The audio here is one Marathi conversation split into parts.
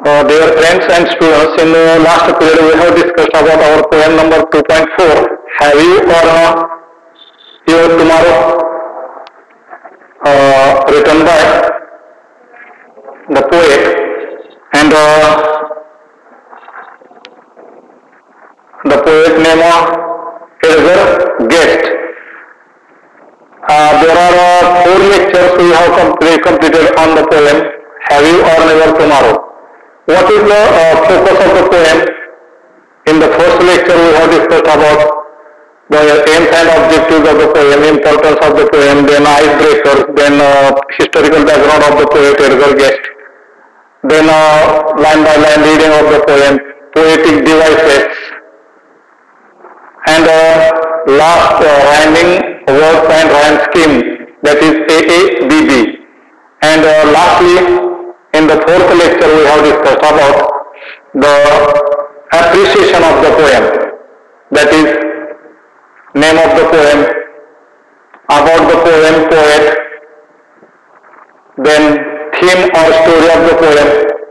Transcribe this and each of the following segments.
Dear friends and students, in the last period we have discussed about our poem number 2.4, Have You or Your Tomorrow, written by the poet, and the poet name Edgar Guest. There are 4 lectures we have completed on the poem, Have You or Never Tomorrow. What is the focus of the poem? In the first lecture we have discussed about the aims and objectives of the poem, importance of the poem, then icebreakers, then historical background of the poet Edgar Guest, then line by line reading of the poem, poetic devices, and last rhyming words and rhyme scheme, that is AABB. And lastly, in the 4th lecture we have discussed about the appreciation of the poem, that is name of the poem, about the poem, poet, then theme or story of the poem,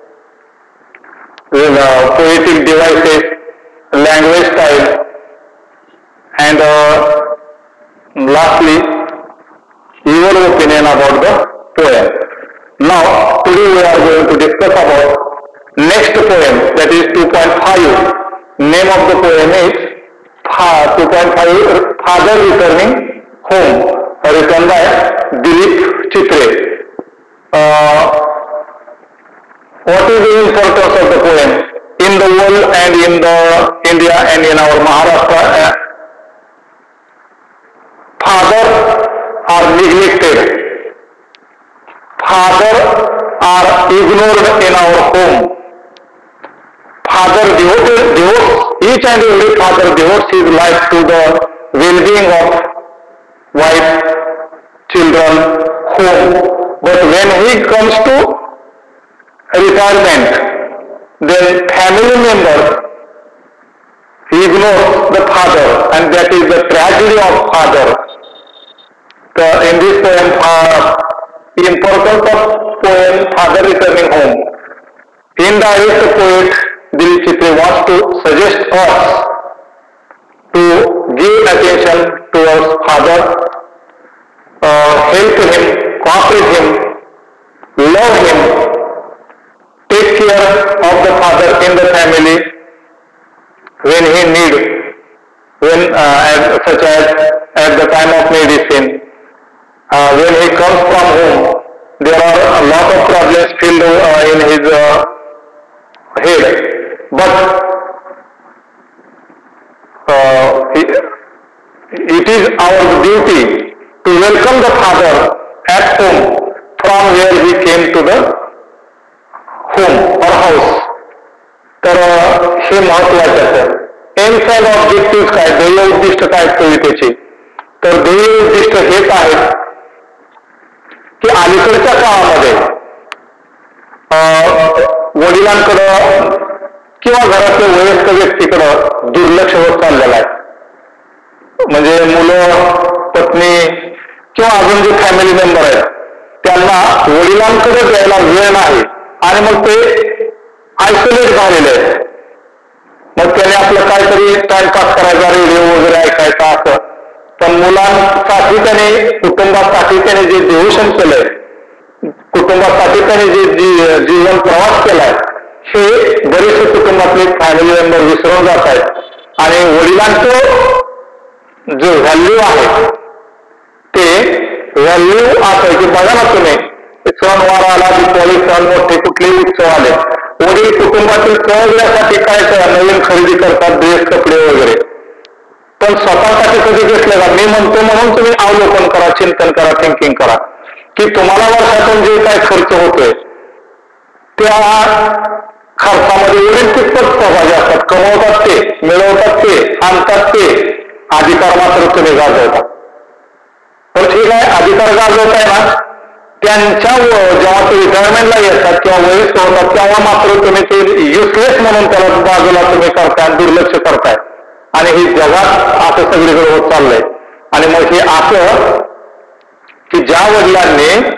poetic devices, language style, and lastly your opinion about the poem. Now today we are going to discuss about next poem, that is 2.5. Name of the poem is 2.5, Father Returning Home, written by Dilip Chitre. What is the importance of the poem in the world and in the India and in our Maharashtra? Father are neglected. Father are ignored in our home. Father devotes, each and every father devotes his life to the well-being of wife, children, home. But when he comes to retirement, then family members ignore the father, and that is the tragedy of father. In this poem, importance of poem Father Returning Home. Indirect the poet Dilip Chitre wants to suggest us to give attention towards father, help him, cooperate him, love him, take care of the father in the family when he needs, such as at the time of medicine. When he comes from home, there are a lot of problems filled in his head, but it is our duty to welcome the father at home from where he came to the home or house. तर हे महत्वाचं. एम्स अँड ऑब्जेक्टिव्ह काय, ध्येय उद्दिष्ट काय कवितेचे? तर ध्येय उद्दिष्ट हेच आहे की अलीकडच्या काळामध्ये वडिलांकडं किंवा घरातल्या वयस्क व्यक्तीकडं दुर्लक्ष होत चाललेलं आहे. म्हणजे मुलं, पत्नी किंवा अजून जे फॅमिली मेंबर आहेत त्यांना वडिलांकडे द्यायला वेळ नाही आणि मग ते आयसोलेट झालेले आहेत. मग त्याने आपलं काहीतरी टाइमपास करायचा, रेडिओ वगैरे ऐकायचा असं. पण मुलांसाठी त्याने, कुटुंबासाठी त्याने जे डिव्होशन केलंय, कुटुंबासाठी त्याने जे जीवन प्रवास केलाय, हे बरेचसे कुटुंबातले फॅमिली मेंबर विसरून जात आहेत. आणि वडिलांचं जे व्हॅल्यू आहे ते व्हॅल्यू असं की बघा ना तुम्ही, सणवार आला, दिवाळी सण, मोठे कुठलेही उत्सव आले, वडील कुटुंबातील सगळ्यासाठी काय नवीन खरेदी करतात, ड्रेस, कपडे वगैरे. पण स्वतःसाठी कधी घेतलं का? मी म्हणतो म्हणून तुम्ही अवलोकन करा, चिंतन करा, थिंकिंग करा की तुम्हाला वर्षातून जे काय खर्च होतोय त्या खर्चामध्ये वडील कितपत सहभागी असतात. कमवतात ते, मिळवतात ते, आणतात ते, अधिकार मात्र तुम्ही गाजवतात. पण ठीक आहे, अधिकार गाजवताय ना, त्यांच्या जेव्हा ते रिटायरमेंटला येतात किंवा वयस्क होतात तेव्हा मात्र तुम्ही ते युजलेस म्हणून त्याला बाजूला तुम्ही करताय, दुर्लक्ष करताय. आणि हे जगात असं सगळीकडे होत चाललंय. आणि मग हे असं की ज्या वडिलांनी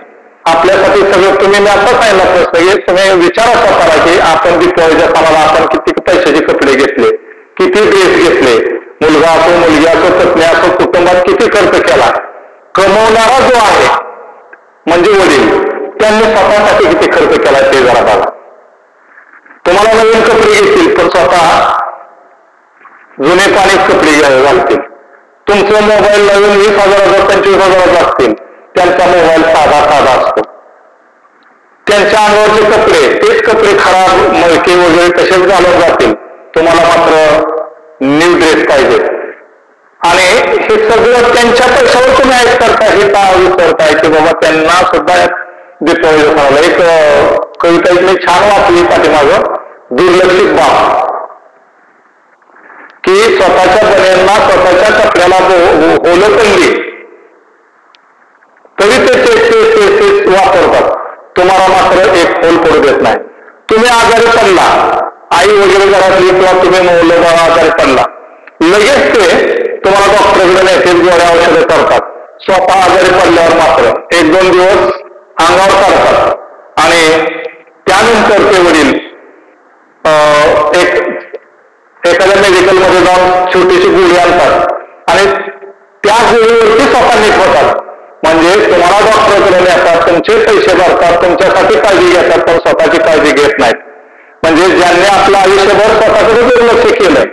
आपल्यासाठी सगळं तुम्ही मी आता सांगितलं प्रश्न तुम्ही विचारा स्वतःला की आपण दीपावलीच्या सणाला आपण किती पैशाचे कपडे घेतले, किती ड्रेस घेतले, मुलगा असो मुलगी असो पत्नी असो कुटुंबात किती खर्च केला. कमवणारा जो आहे म्हणजे वडील त्यांनी स्वतःसाठी किती खर्च केला ते जरा बघा. तुम्हाला नवीन कपडे घेतील पण स्वतः जुने पाणीच कपडे घालतील. तुमचा मोबाईल नवीन 20,000 25,000 असतील, त्यांचा मोबाईल साधा असतो. त्यांच्या अंगावरचे कपडे तेच कपडे खराब मळके वगैरे तसेच घालून जातील, तुम्हाला मात्र न्यू ड्रेस पाहिजे. आणि हे सगळं त्यांच्या पैशावर तुम्ही ऐक करता, हे का विसरताय की बाबा त्यांना सुद्धा दीपावली सणाला एक कविता मी छान वाचली पाठीमागं, दुर्लक्षित बाप, की स्वतःच्या बनेंना स्वतःच्या कपड्याला ओलंडली तरी ते वापरतात, तुम्हाला मात्र एक होल पडू देत नाही. तुम्ही आजारी पडला, आई वगैरे घरातली किंवा तुम्ही मुलं बाळा आजारी पडला, लगेच ते तुम्हाला डॉक्टरकडे नेते गोळ्या औषधं करतात. स्वतः आजारी पडल्यावर मात्र 1-2 दिवस अंगावर काढतात आणि त्यानंतर ते वडील एखाद्या मेडिकलमध्ये जाऊन छोटीशी गोळी आणतात आणि त्या गोळीवरती स्वतः नीट होतात. म्हणजे तुम्हाला डॉक्टरकडे नेतात, तुमचे पैसे भरतात, तुमच्यासाठी काळजी घेतात, पण स्वतःची काळजी घेत नाहीत. म्हणजे ज्यांनी आपलं आयुष्यभर स्वतःकडे दुर्लक्ष केलं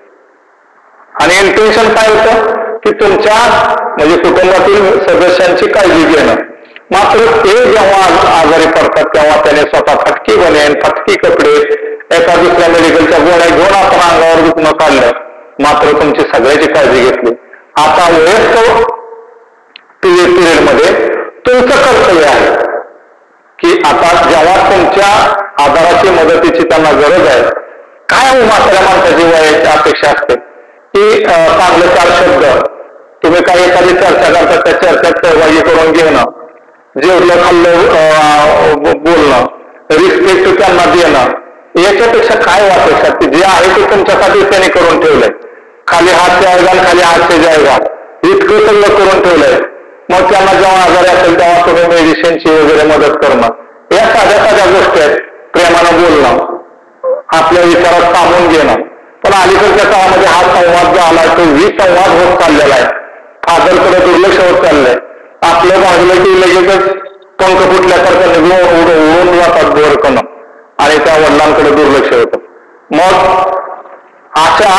आणि इंटेन्शन काय होतं की तुमच्या म्हणजे कुटुंबातील सदस्यांची काळजी घेणं, मात्र ते जेव्हा आजारी पडतात तेव्हा त्याने स्वतः फटकी बनेन फटकी कपडे एका दुसऱ्या मेडिकलच्या गोळ्या घेऊन आपण अंगावर दुखणं काढलं, मात्र तुमची सगळ्याची काळजी घेतली. आता वयस्कर पिरियड मध्ये तुमचं कर्तव्य आहे की आता जेव्हा तुमच्या आधाराची मदतीची त्यांना गरज आहे, काय म्हाताऱ्या माणसाची वयाची अपेक्षा असते की चांगले 4 शब्द तुम्ही काही एखादी चर्चा करता त्या चर्चेत सहभागी करून घेणं, जेवढं खाल्लं बोलणं, रिस्पेक्ट त्यांना देणं, याच्यापेक्षा काय अपेक्षा की जे आहे ते तुमच्यासाठी त्यांनी करून ठेवलंय. खाली हात जायगा खाली हात से जायगा इतकं सगळं करून ठेवलंय. मग त्यांना जेव्हा आजारी असेल तेव्हा तुम्ही मेडिसिनची वगैरे मदत करणं, या साध्या गोष्टी आहेत. प्रेमानं बोलणं, आपल्या विचारात सामून घेणं. पण अलीकडच्या काळामध्ये हा संवाद जो आलाय तो विसंवाद होत चाललेला आहे. फादरकडे दुर्लक्ष होत चाललंय. आपलं भागलं की लगेचच पंख फुटल्यासारखं उडून जातात बोरकणं आणि त्या वडिलांकडे दुर्लक्ष होतं. मग अशा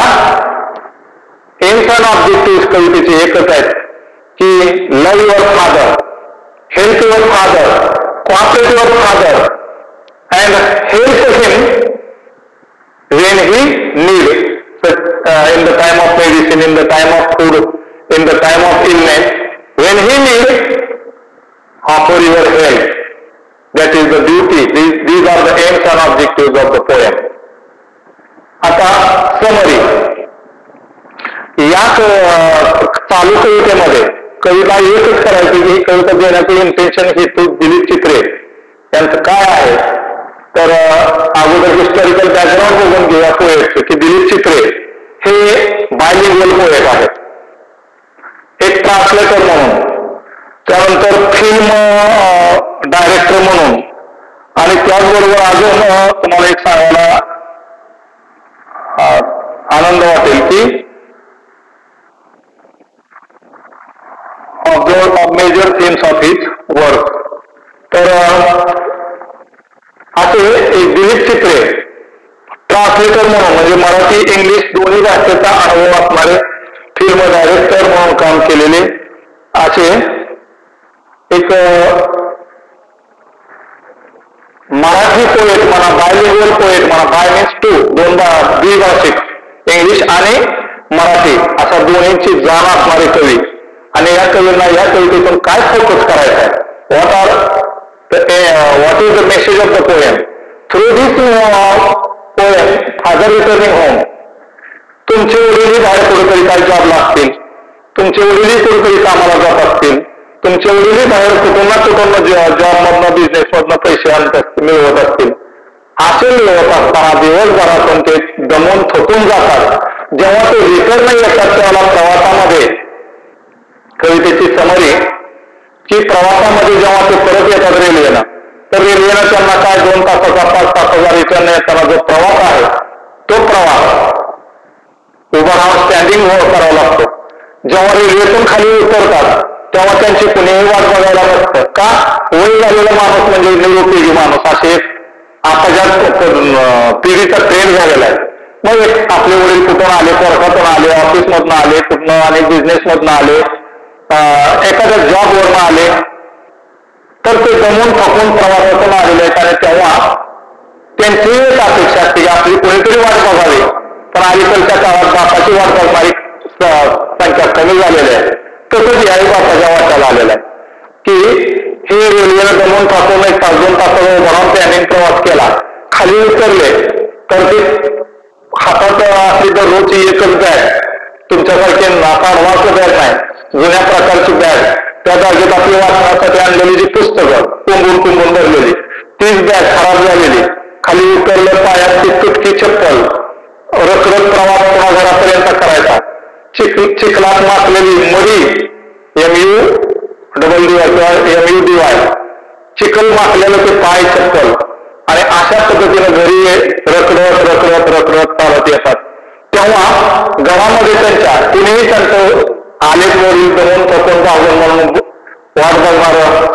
एम्स अँड ऑब्जेक्टिव्ह कवितेचे एकच आहेत की love your father, help your father, cooperate your father and help him when he need in the time of medicine, in the time of food, in the time of illness, when he need offer your help. That is the duty. These are the aims and objectives of the poem. आता समरी, या चालू कवितेमध्ये कविता एकच करायची की कविता देण्याचे इंटेन्शन हेतू दिलीप चित्रे यांचं काय आहे. तर अगोदर हिस्टॉरिकल बॅकग्राऊंड बघून घेऊया पोएटचे की दिलीप चित्रे हे बायलिंग्वल पोएट आहेत, एक ट्रान्सलेटर म्हणून, त्यानंतर फिल्म डायरेक्टर म्हणून, आणि त्याचबरोबर अजून तुम्हाला एक सांगायला आनंद वाटेल की major themes of his work. तर असे एक दिलीप चित्रे ट्रान्सलेटर म्हणून म्हणजे मराठी इंग्लिश दोन्ही भाषेचा अनुभव असणारे फिल्म डायरेक्टर म्हणून काम केलेले असे एक मराठी पोएट म्हणा, बायलिंग्वल पोएट म्हणा, बाय मीन्स 2 द्विभाषिक इंग्लिश आणि मराठी असा दोन्हींची जाण असणारे कवी. आणि या कवींना या कवितेतून काय फोकस करायचा आहे, what is the message of the poem? Through this poem, father returning home. तुमचे वडीलही बाहेर कुठेतरी काही जॉबला असतील, तुमचे वडीलही कुठेतरी कामाला जात असतील, तुमचे वडीलही बाहेर कुठून जॉबमधनं बिझनेसमधनं पैसे आणत मिळवत असतील. असे मिळवत असताना दिवसभरातून ते दमून थकून जातात. जेव्हा ते रिटर्न येतात त्याला प्रवासामध्ये कवितेची समरी की प्रवासामध्ये जेव्हा ते परत येतात रेल्वेनं, तर रेल्वेनं त्यांना काय 2 तासाचा 5 तासाचा रिटर्न येताना जो प्रवास आहे, तो प्रवास उभा राहून स्टँडिंग करावा लागतो. जेव्हा रेल्वेतून खाली उतरतात तेव्हा त्यांची कुणीही वाट बघायला नसतं. का? वय झालेला माणूस म्हणजे निरुपयोगी माणूस असे आता ज्या पिढीचा ट्रेंड झालेला आहे. मग आपले वडील कुठून आले, कोर्टातून आले, ऑफिसमधून आले, कुठनं आणि बिझनेसमधून आले, एखाद्या जॉबवरून आले, तर ते दमून थकून प्रवासातून आलेले आहेत. आणि तेव्हा त्यांची एक अपेक्षा असते की आपली कोणीतरी वाट बघावी. पण अलीकडच्या काळात बापाची वाट बघणारी संख्या कमी झालेली आहे. तसंच याही बापाच्या वाटाला आलेला आहे की हे रेल्वेनं दमून थकून 1 तास 2 तासावर म्हणून प्लॅनिंग प्रवास केला, खाली उतरले तर ते हातात आपली दररोजची एकच बॅग, तुमच्यासारखे ऍडव्हान्स बॅग नाही, जुन्या प्रकारची बॅग, त्या जागेत आपली वाचनासाठी आणलेली जी पुस्तकं कुंभून भरलेली, तीच बॅग खराब झालेली, खाली उतरलं पायात ती तुटकी चप्पल, रखरख प्रवास पुन्हा घरापर्यंत करायचा, चिखलात माखलेली मडी, MUDY, चिखल माखलेलं ते पाय चप्पल, आणि अशा पद्धतीनं घरी रखरख चालत येतात. तेव्हा घरामध्ये त्यांच्या कुणीही त्यांचं आलेच वडील दमून थकून भागून म्हणून वाट बघणार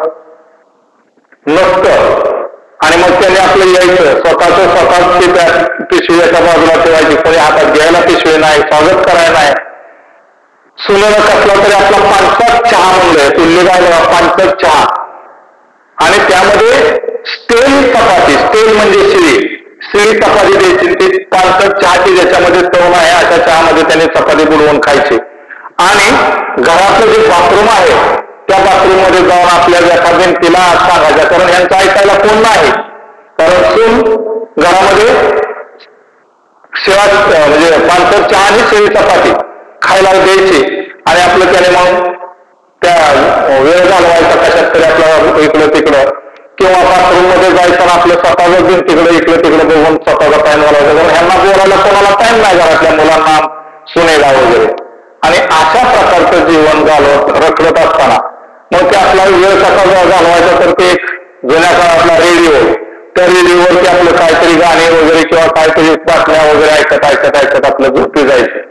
नसतं. आणि मग त्याने आपलं यायचं, स्वतःच ते त्या पिशवी एका बाजूला ठेवायची, कोणी हातात घ्यायला पिशवी नाही, स्वागत करायला नाही. सुनेनं कसला तरी आपला पानसट चहा म्हणलंय, उल्लेखायला पानसट चहा, आणि त्यामध्ये स्टेल चपाती, स्टेल म्हणजे शिळी चपाती द्यायची, ती पानसट चहाची ज्याच्यामध्ये चव आहे अशा चहामध्ये त्याने चपाती बुडवून खायची. आणि घरातलं जे बाथरूम आहे त्या बाथरूम मध्ये जाऊन आपल्या एका भिंतीला सांगायच्या, कारण यांचं ऐकायला कोण नाही, कारण सून घरामध्ये शिळा म्हणजे पानसट चहा आणि शिळी चपाती खायला द्यायची. आणि आपलं त्याने मग त्या वेळ घालवायचा कशात तरी आपलं इकडं तिकडं, किंवा बाथरूम मध्ये जायचं आपलं स्वतःच भिंतीकडे इकडं तिकडं बघून स्वतःचा टाइम घालवायचा, कारण ह्यांना बोलायला कोणाला टाइम नाही घरातल्या मुलांना सुनेला वगैरे. आणि अशा प्रकारचं जीवन रखडत असताना मग ते आपला वेळ कसा घालवायचा, तर ते एक जुन्या काळातला रेडिओ, त्या रेडिओवरती आपलं काहीतरी गाणे वगैरे किंवा काहीतरी बातम्या वगैरे ऐकत आपलं झोपी जायचं.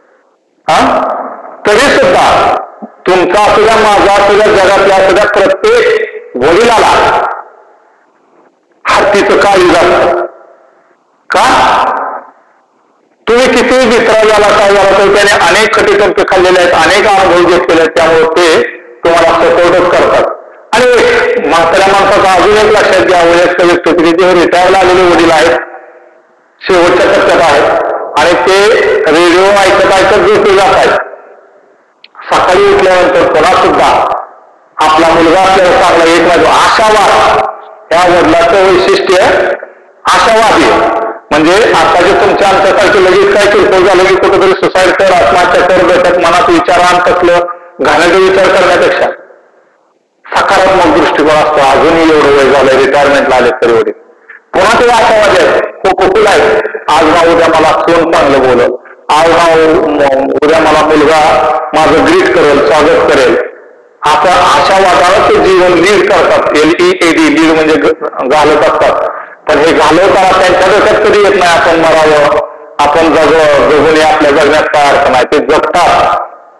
तरी सुद्धा तुमचा असुद्या, माझा असुद्या, जगातल्या असुद्या प्रत्येक वडिलाला हत्तीचं काळीज असतं. का? तुम्ही किती मित्र झाला काय झाला तर त्याने अनेक खटीटंके खाल्लेले आहेत, अनेक अनुभव घेतलेले आहेत, त्यामुळे ते तुम्हाला सपोर्टच करतात. आणि म्हाताऱ्या माणसाचा अजून एक लक्षात घ्या, वयस्क व्यक्ती जे रिटायरला आलेले वडील आहेत, शेवटच्या टप्प्यात आहेत, आणि ते रेडिओ ऐकत झोपी जात आहेत. सकाळी उठल्यानंतर पुन्हा सुद्धा आपला मुलगा आपल्याला चांगला येत नाही, आशावाद, या वडिलाचं वैशिष्ट्य आशावादी. म्हणजे आताचे तुमच्या आमच्यासारखे लगेच काय किरकोळ झालं की कुठेतरी सुसाईड कर, आत्महत्या कर, बैठक मनात विचारान तसलं घाणेरडे विचार करण्यापेक्षा सकारात्मक दृष्टिकोन असतो. अजूनही एवढं वय झालंय, रिटायरमेंटला आले तरी वडील पुन्हा ते आशावादी आहेत, कुकुल आहेत. आज ना उद्या मला सोन चांगलं बोलल, आज ना उद्या मला मुलगा माझं ग्रीट करेल, स्वागत करेल, आता आशावादानं ते जीवन लीड करतात. LEAD लीड म्हणजे घालत असतात. पण हे घालवताना त्यांच्या डोक्यात कधी येत नाही आपण मरावं, आपण जगून आपल्या जगण्यात काय अर्थ नाही, ते जगतात.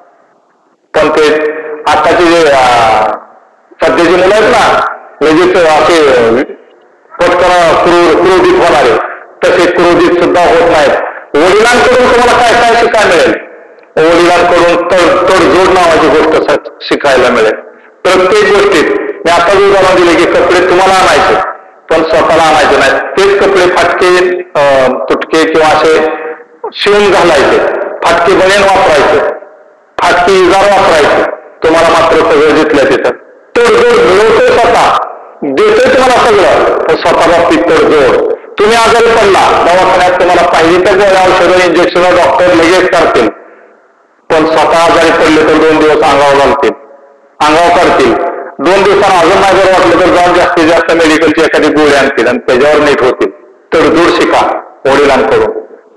पण ते आताचे जे सध्याची मुलं आहेत ना, लगेच असे पटकन क्रोधित होणारे, तसे क्रोधित सुद्धा होत नाहीत. वडिलांकडून तुम्हाला काय काय शिकायला मिळेल? वडिलांकडून तडजोड नावाची गोष्ट शिकायला मिळेल. प्रत्येक गोष्टीत मी आता जे उदाहरण दिले की कपडे तुम्हाला आणायचे पण स्वतःला आणायचे नाहीत, तेच कपडे फाटके तुटके किंवा असे शिवून घालायचे, फाटके बनेन वापरायचे, फाटके इजार वापरायचे, तुम्हाला मात्र सगळं जिथल्या तिथं तडजोड मिळवतोय, स्वतः देतोय तुम्हाला सगळं, पण स्वतः बाबतीत तडजोड. तुम्ही आजारी पडला दवाखान्यात, तुम्हाला पाहिजे त्या गोळ्या औषधं इंजेक्शन डॉक्टर लगेच करतील, पण स्वतः आजारी पडले तर 2 दिवस अंगावर घालतील, अंगावर काढतील. 2 दिवसांना अजून नाही जर वाटलं तर जाऊन जास्तीत जास्त मेडिकलची एखादी गोळी आणतील आणि त्याच्यावर नीट होतील. तडजोड शिका वडिलांकडून,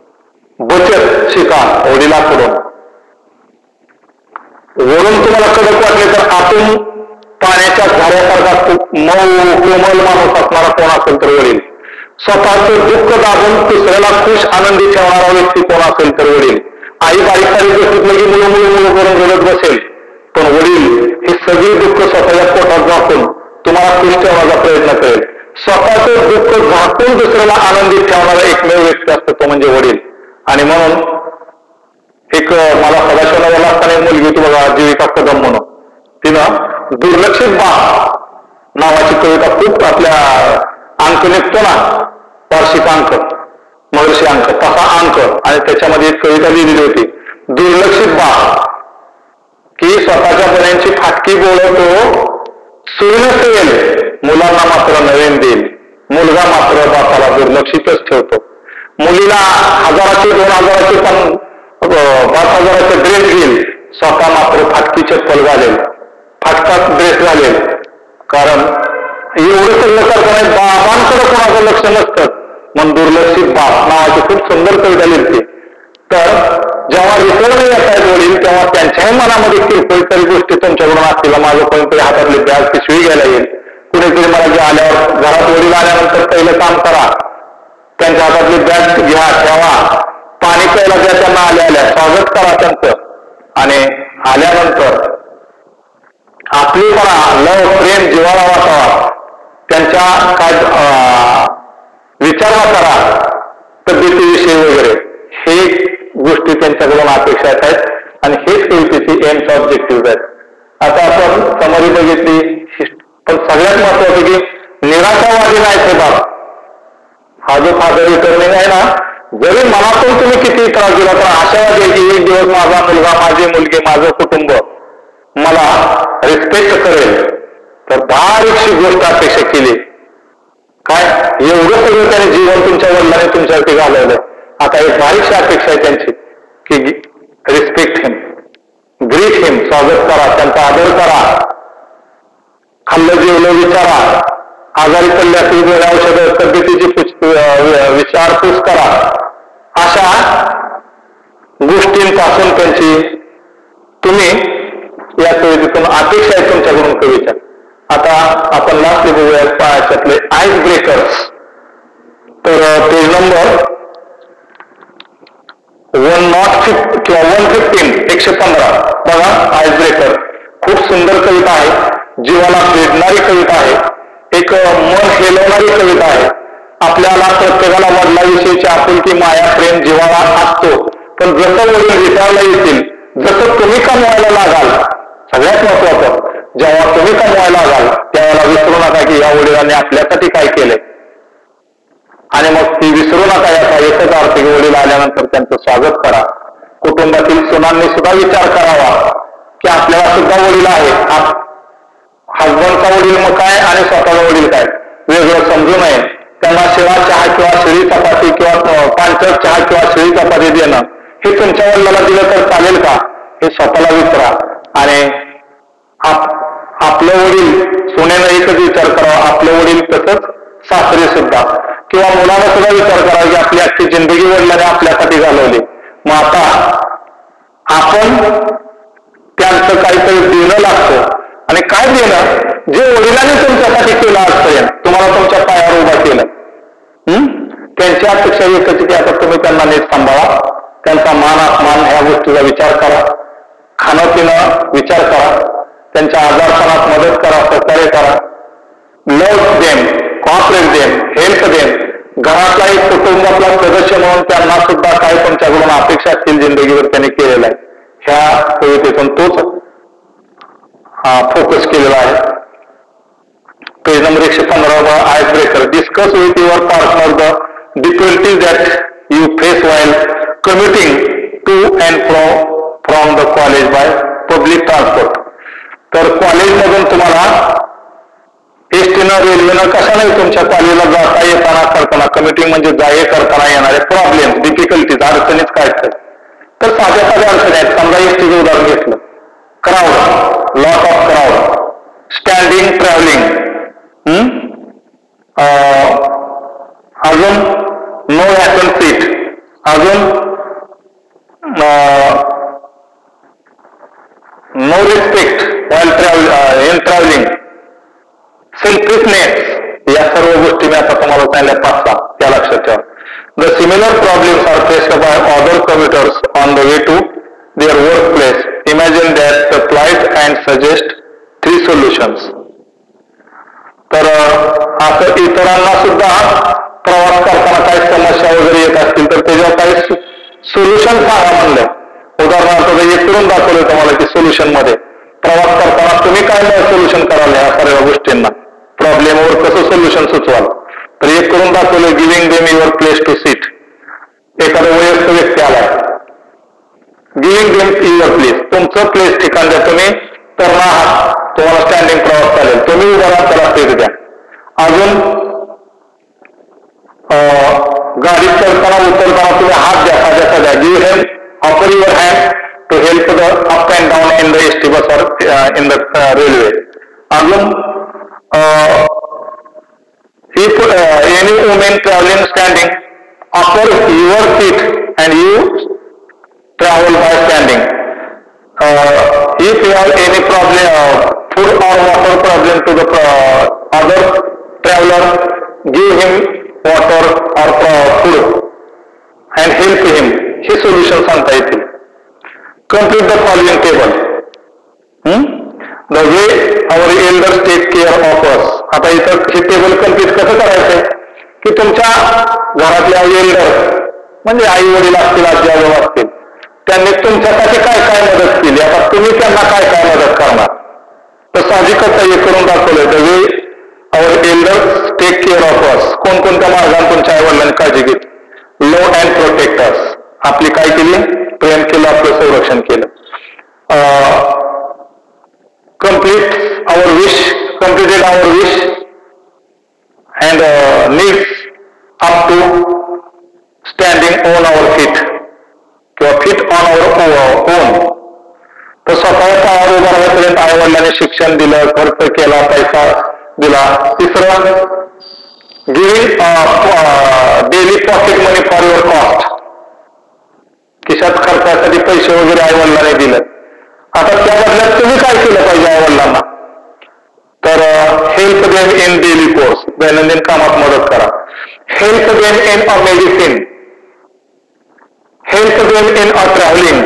बचत शिका वडिलांकडून. वरून तुम्हाला कडक वाटले तर आतून पाण्याची मातीच्या झाल्यासारखा मऊ कोमल माणूस असणारा कोण असेल तर वडील. स्वतःचं दुःख दाबून दुसऱ्याला खुश आनंदी ठेवणारा व्यक्ती कोण असेल तर वडील. आई बारीक सारी गोष्टीत लगे मुलं मुलं मुलं करून रडत बसेल, पण वडील हे सगळी दुःख स्वतःच्या पोटात झाकून तुम्हाला खुश ठेवण्याचा प्रयत्न करेल. स्वतःचं दुःख झाकून दुसऱ्याला आनंदित ठेवणारा एकमेव व्यक्ती असतो तो म्हणजे वडील. आणि म्हणून एक मला सदाशिवनगरला असताना एक मुलगी होती बघा, जीविका कदम म्हणून, तिनं दुर्लक्षित बा नावाची कविता खूप आपल्या अंक निघतो ना, वार्षिक अंक, महर्षी अंक, तसा अंक, आणि त्याच्यामध्ये एक कविता लिहिलेली होती, दुर्लक्षित बा, की स्वतःच्या बऱ्यांची फाटकी बोलवतो, सूर्य सेल मुलांना मात्र नवीन देईल, मुलगा मात्र बापाला दुर्लक्षितच ठेवतो. मुलीला 1000चे 2000चे पण 5000चे ड्रेस घेईल, स्वतः मात्र फाटकी चप्पल घालेल, फाटकाच ड्रेस घालेल. कारण एवढं सगळं करताना बाबांकडे कोणाचं लक्ष नसतं, म्हणून दुर्लक्षित बाप नावाची खूप सुंदर कविता लिहिते. तर जेव्हा विसरून येत आहेत वडील, तेव्हा त्यांच्याही मनामध्ये किरकोळ तरी गोष्टी तुमच्याकडून असतील. माझं कोणीतरी हातातली बॅग पिशवी घ्यायला येईल, कुणीतरी मला जे आल्यावर घरात वडील आल्यानंतर पहिलं काम करा, त्यांच्या हातातली बॅग घ्या, ठेवा, पाणी प्यायला द्या, त्यांना आल्या स्वागत करा त्यांचं, आणि आल्यानंतर आपलीपणा, लव, प्रेम, जिव्हाळा वाटावा, त्यांच्या काय विचारणा करा, तब्येतीविषयी वगैरे, हे गोष्टी त्यांच्याकडून अपेक्षा आहेत. आणि हेच कवितेची एम्स ऑब्जेक्टिव्ह आहेत. आता आपण समरी बघितली, पण सगळ्यात महत्वाचं की निराशावादी नाही ते बाप. हा जो फादर रिटर्निंग आहे ना, जरी मनातून तुम्ही किती त्रास दिला तर आशावादी आहे की एक दिवस माझा मुलगा, माझी मुलगी, माझं कुटुंब मला रिस्पेक्ट करेल. तर बारीकशी गोष्ट अपेक्षा केली, काय एवढं सगळं त्याने जीवन तुमच्या वडिलांनी तुमच्यावरती घालवलं. आता एक बारीकशी अपेक्षा आहे त्यांची की रिस्पेक्ट हिम, ग्रीट हिम, स्वागत करा, त्यांचा आदर करा, खाल्लं जेवलं विचारा, आजारी पडले असतील वेगळ्या औषधं, तब्येतीची विचारपूस करा. अशा गोष्टींपासून त्यांची तुम्ही या कवितेतून अपेक्षा आहे तुमच्याकडून कवीच्या. आता आपण लास्ट बघूया त्यातले आईस ब्रेकर्स. तर पेज नंबर 115 बघा, आईस ब्रेकर खूप सुंदर कविता आहे, जीवाला भेटणारी कविता आहे, एक मन हेलवणारी कविता आहे. आपल्याला प्रत्येकाला वडिलांविषयीची आपुलकी, माया, प्रेम, जिव्हाळा असतो, पण जसं वडील विचारला येतील, जसं तुम्ही कमवायला लागाल, सगळ्यात महत्वाचं, जेव्हा तुम्ही कमवायला लागाल त्यावेळेला विसरू नका की या वडिलांनी आपल्यासाठी काय केलंय. आणि मग ती विसरू नका, याचा एकच अर्थ की वडील आल्यानंतर त्यांचं स्वागत करा. कुटुंबातील सुनांनी सुद्धा विचार करावा की आपल्याला सुद्धा वडील आहे, हजबंडचा वडील मग काय आणि स्वतःचा वडील काय वेगळं समजू नये. त्यांना शिळा चहा किंवा शिळी चपाती किंवा पांचट चहा किंवा शिळी चपाती देणं हे तुमच्या वडिलाला दिलं तर चालेल का, हे स्वतःला विचारा. आणि आपलं वडील सोन्यानं एकच विचार करावा, आपलं वडील तसंच सासरे सुद्धा, किंवा मुलाला सुद्धा विचार करावा की आपली अख्खी जिंदगी वडिलांनी आपल्यासाठी घालवली, मग आता आपण त्यांचं काहीतरी देणं लागतं. आणि काय देणं, जे वडिलांनी तुमच्यासाठी केलं आजपर्यंत, तुम्हाला तुमच्या पायावर उभा केलं, त्यांच्या अपेक्षा एकच की आता तुम्ही त्यांना नीट सांभाळा, त्यांचा मान अपमान ह्या गोष्टीचा विचार करा, खाणं पिणं विचार करा, त्यांच्या आजारपणात मदत करा, सहकार्य करा, love them, cooperate them, help them. घरातला एक कुटुंबातला सदस्य म्हणून त्यांना सुद्धा काही तुमच्याकडून अपेक्षा असतील जिंदगीवर त्यांनी केलेला आहे. ह्या कवितेतून तोच फोकस केलेला आहे. Page number 115 ice breaker. Discuss with your partner the difficulties that you face while commuting to and from the college by public transport. तर कॉलेजमधून तुम्हाला एसटीनं रेल्वेनं कशालाही तुमच्या कॉलेजला जाता येताना करताना, कम्युटिंग म्हणजे जाये करताना येणारे प्रॉब्लेम, डिफिकल्टीज, अडचणीच काय असतात. तर साध्या अडचणी आहेत. समजा एसटीचं उदाहरण घेतलं, crowd, lot of crowd, standing travelling, अजून नो वॅकंट सीट, अजून no respect while in travelling, selfishness, या सर्व गोष्टी मी आता तुम्हाला सांगितल्या 5-6, त्या लक्षात ठेवा. The similar problems are faced by other commuters on the way to their workplace. Imagine that the plight and suggest 3 solutions. तर असं इतरांना सुद्धा प्रवास करताना काही समस्या वगैरे येत असतील तर त्याच्यावर काही सोल्युशन सांगा म्हणलं. उदाहरणार्थ एक करून दाखवलं तुम्हाला की सोल्युशन मध्ये प्रवास करताना तुम्ही काय सोल्युशन कराल या सर्व गोष्टींना, प्रॉब्लेमवर कसं सोल्युशन सुचवाल. तर एक करून दाखवलं, giving them your place to seat. एखादा वयस्क व्यक्ती आला, गिव्हिंग देम युअर प्लेस, तुमचं प्लेस ठिकाण द्या. तुम्ही तरुण आहात, तुम्हाला स्टँडिंग प्रवास चालेल, तुम्ही उभा राहा, त्याला सीट द्या. अजून गाडीत चढताना उतरताना तुम्ही हात द्या, साध्या give him, offer your hand to help the up and down in the ST bus or in the railway. अजून if any women travelling standing, offer your seat and you travel by standing. If you have any problem, food or water problem to the other traveler, give him water or food and help him. हे solution सांगता येतील. Complete the following table. The way our elders take care of us. आता इथं हे टेबल कम्प्लीट कसं करायचंय की तुमच्या घरातल्या एल्डर म्हणजे आई वडील असतील, आजी आजोबा असतील, त्यांनी तुमच्यासाठी काय काय मदत केली, आता तुम्ही त्यांना काय काय मदत करणार. तर साहजिकच हे करून दाखवलं. The way our elders take care of us, कोणकोणत्या मार्गाने तुमच्या आई वडिलांनी काळजी घेतली. लव्ह अँड प्रोटेक्ट अस, आपली काय केली, प्रेम केलं, आपलं संरक्षण केलं. Completed our wish and needs up to standing on our feet किंवा फिट ऑन आवर ओन. तर स्वतःच्या पायावर उभा राहण्यापर्यंत आई वडिलांनी शिक्षण दिलं, खर्च केला, पैसा दिला. तिसरं, giving daily pocket money for your cost, खिशात खर्चासाठी पैसे वगैरे आई वडिलांनी दिलं. आता त्या बदल्यात तुम्ही काय केलं पाहिजे आई वडिलांना, तर help them in daily course, दैनंदिन कामात मदत करा. Help them in a medicine, help them in a traveling,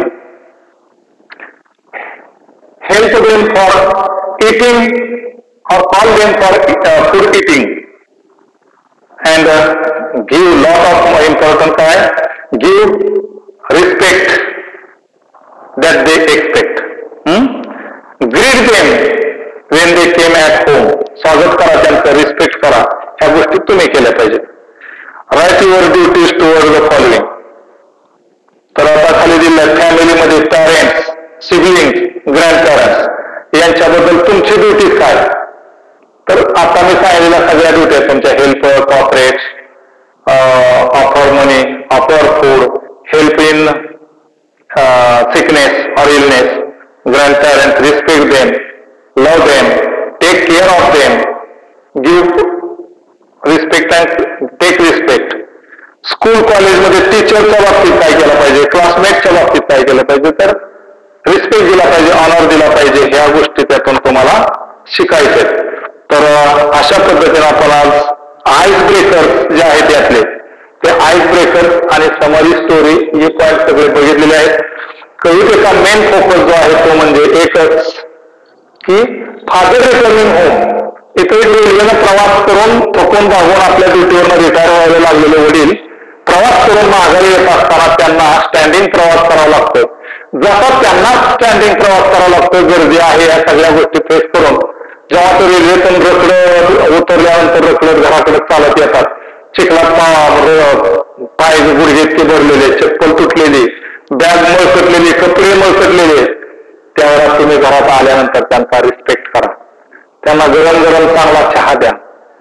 help them for eating or call them for food eating, and give lot of important काय, give respect that they expect. Greet them when they came at home, स्वागत करा त्यांचं, रिस्पेक्ट करा, ह्या गोष्टी तुम्ही केल्या पाहिजे. Write your duties towards the following. तर आता खाली दिलं फॅमिलीमध्ये पॅरेंट्स, सिबलिंग, ग्रँडपॅरेंट्स यांच्याबद्दल तुमची ड्युटी काय. तर आता मी सांगितलेल्या सगळ्या ड्युटी आहेत तुमच्या. Help, cooperate, offer money, offer food, help in sickness और illness, grandparents, respect them, love them, take care of them, give respect and take respect. School कॉलेजमध्ये टीचरच्या बाबतीत काय केलं पाहिजे, क्लासमेटच्या बाबतीत काय केलं पाहिजे, तर रिस्पेक्ट दिला पाहिजे, ऑनर दिला पाहिजे. ह्या गोष्टी त्यातून तुम्हाला शिकायचे. तर अशा पद्धतीने आपण आज आईस ब्रेकर्स जे आहेत यातले ते आईस ब्रेकर्स आणि समरी स्टोरी हे पॉईंट सगळे बघितलेले आहेत. कवितेचा मेन फोकस जो आहे तो म्हणजे एकच की फादर रिटर्निंग होम. इथे रेल्वेनं प्रवास करून थकून भागून आपल्या ड्युटीवरनं रिटायर व्हायला लागलेले वडील प्रवास करून माघारी येत असताना त्यांना स्टँडिंग प्रवास करावा लागतो. जसा त्यांना स्टँडिंग प्रवास करावा लागतो, गर्दी आहे, या सगळ्या गोष्टी फेस करून जेव्हा ते रेल्वेतून रखडत उतरल्यानंतर रखडत घराकडे चालत येतात, चिखलात पाय गुडघे इतके भरलेले, चप्पल तुटलेली, बॅग मळकटलेली, कपडे मळकटलेले, त्यावेळेला तुम्ही घरात आल्यानंतर त्यांचा रिस्पेक्ट करा. त्यांना गरम गरम चांगला चहा द्या,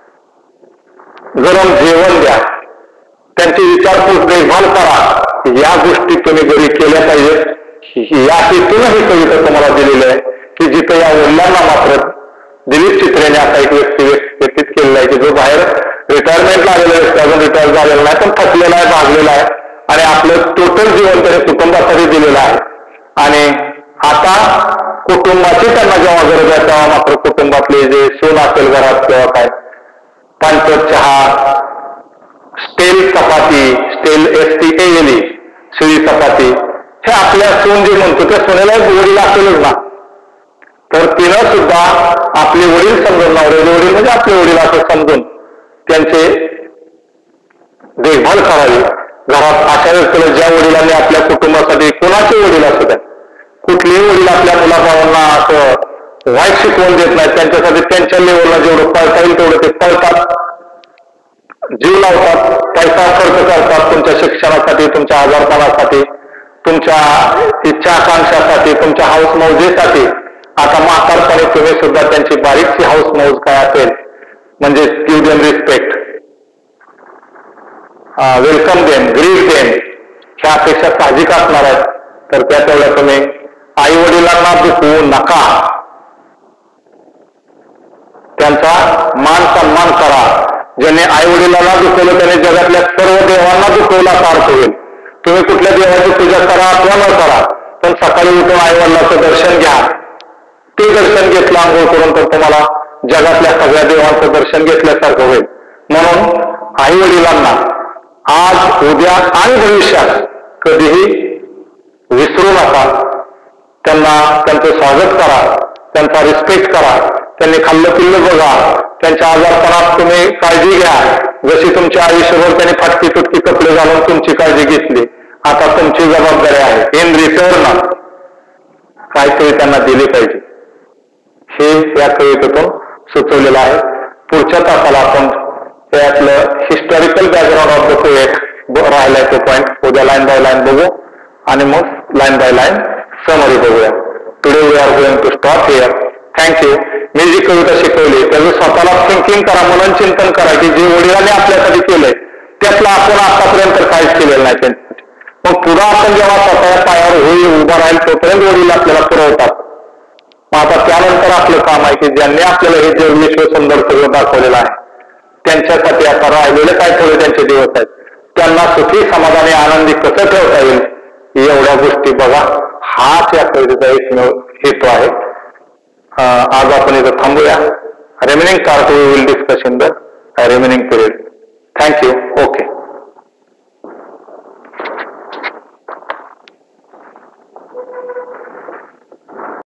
गरम जेवण द्या, त्यांची विचारपूस देखभाल करा. या गोष्टी तुम्ही घरी केल्या पाहिजेत. या हेतून ही कविता तुम्हाला दिलेली आहे की जिथं या वडिलांना मात्र दिलीप चित्रेने असा एक व्यक्ती व्यतीत केलेला आहे की जो बाहेर रिटायरमेंटला आलेला व्यक्ती, अजून रिटायर झालेला नाही पण थकलेला आहे, भागलेला आहे आणि आपलं टोटल जीवन त्याने कुटुंबासाठी दिलेलं आहे. आणि आता कुटुंबाची त्यांना जेव्हा गरज आहे तेव्हा मात्र कुटुंबातले जे सून असेल घरात किंवा काय पानपट चहा, स्टेल चपाती, स्टेल STALE शिळी चपाती, हे आपल्या सून जे म्हणतो त्या सुनेला वडील असेलच ना, तर तिनं सुद्धा आपले वडील समजून, नवऱ्याचे वडील म्हणजे आपले वडील असं समजून त्यांचे देखभाल करावी. घरात अशा व्यक्तीला ज्या वडिलांनी आपल्या कुटुंबासाठी, कोणाचे वडील असू द्या, कुठलेही वडील आपल्या मुलाबाळांना असं वाईट शिकवून देत नाही, त्यांच्यासाठी त्यांच्या लेवलला जेवढं पळता येईल तेवढं ते पळतात, जीव लावतात, पैसा खर्च करतात तुमच्या शिक्षणासाठी, तुमच्या आजारपणासाठी, तुमच्या इच्छा आकांक्षासाठी, तुमच्या हाऊस मौजेसाठी. आता म्हातारपणे तुम्ही सुद्धा त्यांची बारीकची हाऊस मौज काय असेल म्हणजे give them respect, welcome them, greet them, ह्या अपेक्षा साहजिक असणार आहेत. तर त्या तेवढ्या तुम्ही आई वडिलांना दुखवू नका, त्यांचा मान सन्मान करा. ज्याने आई वडिलांना दुखवलं त्याने जगातल्या सर्व देवांना दुखवला असा अर्थ होईल. तुम्ही कुठल्या देवाची पूजा करा अथवा न करा, पण सकाळी उठून आई वडिलांचं दर्शन घ्या. ते दर्शन घेतलं आंघोळ करून तर तुम्हाला जगातल्या सगळ्या देवांचं दर्शन घेतल्यासारखं होईल. म्हणून आई वडिलांना आज, उद्या आणि भविष्यात कधीही विसरू नका. त्यांना त्यांचं स्वागत करा, त्यांचा रिस्पेक्ट करा, त्यांनी खाल्लं पिल्लं बघा, त्यांच्या आजारपणात तुम्ही काळजी घ्या. जशी तुमच्या आयुष्यभर त्यांनी फाटकी तुटकी कपडे घालून तुमची काळजी घेतली, आता तुमची जबाबदारी आहे इन रिटर्न काहीतरी त्यांना दिले पाहिजे. हे या कवितेतून सुचवलेलं आहे. पुढच्या तासाला आपण त्यातलं historical background of the poet राहिलाय तो पॉइंट उद्या लाईन बाय लाईन बघू आणि मग लाईन बाय लाईन समरी बघूया. Today we are going to stop here. Thank you. मी जी कविता शिकवली त्याचं स्वतःला थिंकिंग करा, मनन चिंतन करा की जे वडिलांनी आपल्यासाठी केलंय त्यातलं आपण आतापर्यंत काहीच केलेलं नाही त्यांच्यासाठी. मग पुढे आपण जेव्हा स्वतःच्या पायावर होईल उभा राहील तोपर्यंत वडील आपल्याला पुरवतात. मग आता त्यानंतर आपलं काम आहे की ज्यांनी आपल्याला हे जे विश्व सुंदर सगळं दाखवलेलं आहे त्यांच्यासाठी आता राहिलेले काय थोडे त्यांचे दिवस आहेत, त्यांना सुखी समाधानी आनंदी कसं ठेवता येईल एवढ्या गोष्टी बघा. हाच या कवितेचा एकमेव हेतू आहे. आज आपण इथं थांबूया. Remaining part we will discuss in the remaining period. Thank you.